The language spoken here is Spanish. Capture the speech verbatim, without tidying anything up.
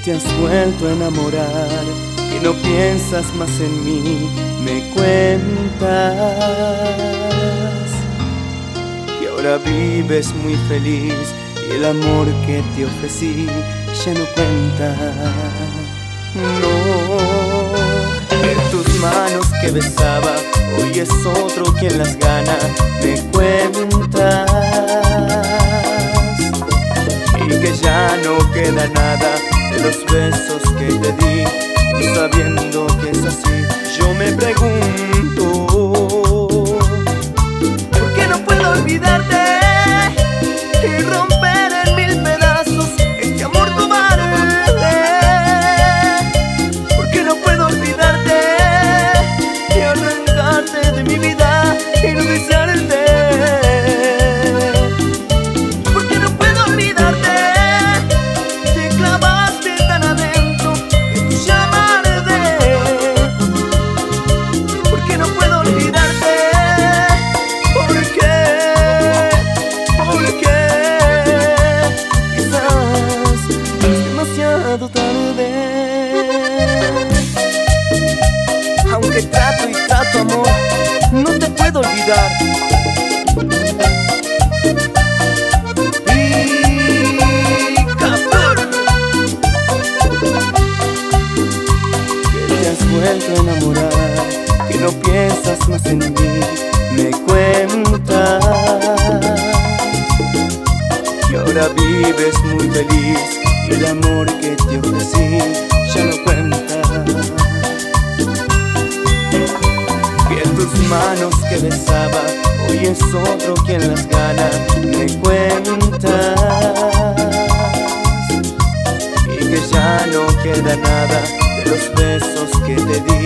te has vuelto a enamorar, que no piensas más en mí, me cuentas que ahora vives muy feliz y el amor que te ofrecí ya no cuenta. No, que tus manos que besaba hoy es otro quien las gana, me cuentas, y que ya no queda nada de los besos que te di, y sabiendo que es así, yo me pregunto ¿por qué no puedo olvidarte y romper en mil pedazos este amor cobarde? ¿Por qué no puedo olvidarte y arrancarte de mi vida y no desearte? ¿Por qué no puedo olvidarte? Te clavaste tan adentro en tu llama arde. ¿Por qué no puedo olvidarte? ¿Por qué? ¿Por qué? Quizás es demasiado tarde. Aunque trato y trato, amor, no te puedo olvidar. Que te has vuelto a enamorar, que no piensas más en mí, me cuentas que ahora vives muy feliz y el amor que te ofrecí ya no cuenta. Que tus manos que besaba hoy es otro quien las gana, me cuentas, y que ya no queda nada de los besos que te di,